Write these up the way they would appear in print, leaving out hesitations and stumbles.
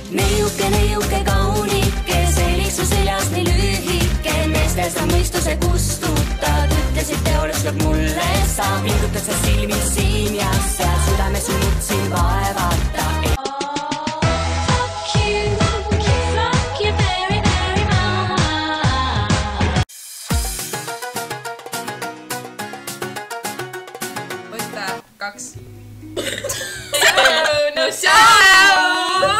Neiuke kaunike, selliks su seljas nii lühike. Meestes on mõistuse kustutad, ütlesid teoolus lõpp mulle sa. Pingutad sa silmi siin ja seal, südames su nutsin vaevata. Fuck you very, very much. Võta 2. No ciao!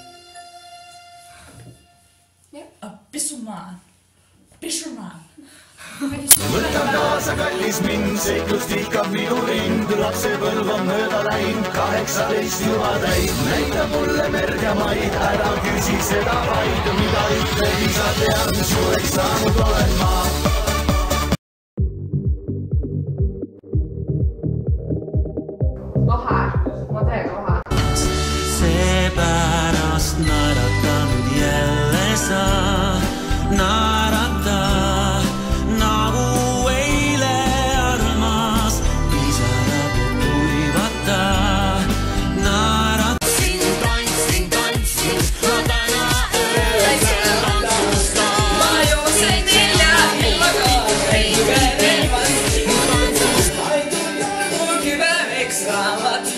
Pissumaan. Võtan kaasa kallis mind, seiklust ihkab minu rind. Lapsepõlv on mööda läinud, 18 juba täid. Näita mulle merd ja maid, ära küsi seda vaid. Mida ütled, isa tead, mis suureks saanud olen ma. Ma teen vahe. Seepärast naerata nüüd jälle sa. Naerata nagu eile armas. Pisarad kuivata. Naerata. Siin tantsin, ma täna öösel randusta. Ma jooksen nelja ilmaga, õige relvast. Mul küber eksamat.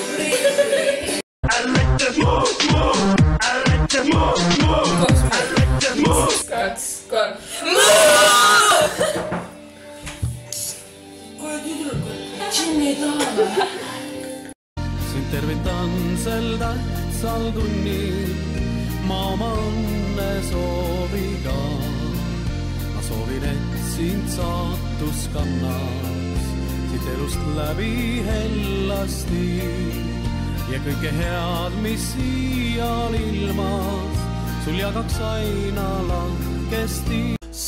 Sind tervitan sel tähtsal tunnil, ma oma õnne sooviga. Ma soovin, et sind saatus kannaks, siit elust läbi hellasti. Ja kõike head, mis siial ilmas, sul jagaks aina lahkesti.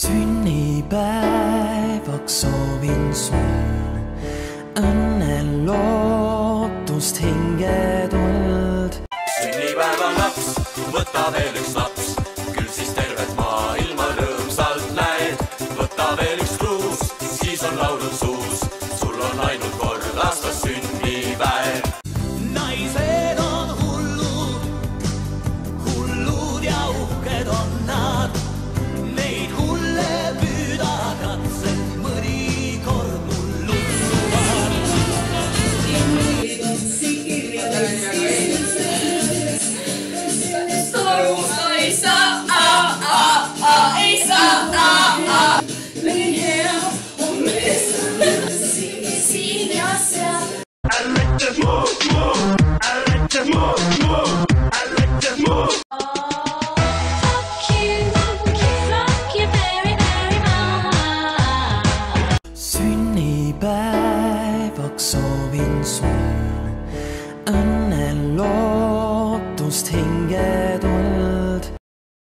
Sünnipäevaks soovin sul õnne, lootust, hingetuld. Sünnipäeva laps, võta veel üks laps, küll siis tervet maailma rõõmsalt näed. Võta veel üks kruus, siis on laulud suus, sul on ainult kord aastas sünnipäev. Naised on hullud ja uhked on nad. Neid hulle püüda katse, mõnikord mul lutsuvad. Neid on sikirjad, ei saa, meil hea on mees, siin ja seal. Sünnipäevaks soovin sul õnne, lootust, hingetuld.